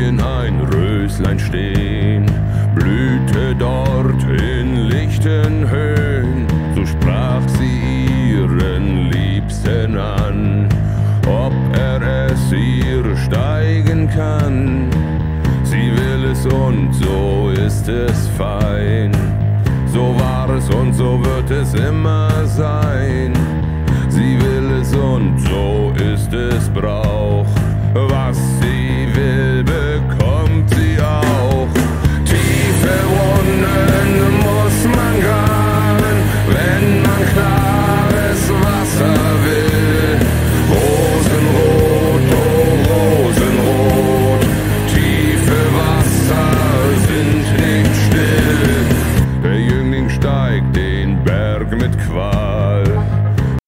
Mädchen ein Röslein stehen, blühte dort in lichten Höhen. So sprach sie ihren Liebsten an, ob er es ihr steigen kann. Sie will es und so ist es fein. So war es und so wird es immer sein.